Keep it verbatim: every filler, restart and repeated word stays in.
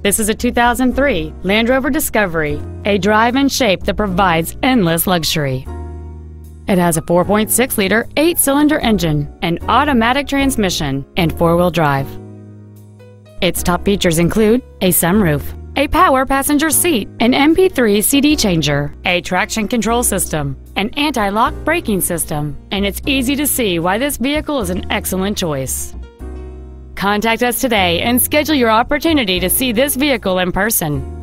This is a two thousand three Land Rover Discovery, a drive and shape that provides endless luxury. It has a four point six liter eight-cylinder engine, an automatic transmission, and four-wheel drive. Its top features include a sunroof, a power passenger seat, an M P three C D changer, a traction control system, an anti-lock braking system, and it's easy to see why this vehicle is an excellent choice. Contact us today and schedule your opportunity to see this vehicle in person.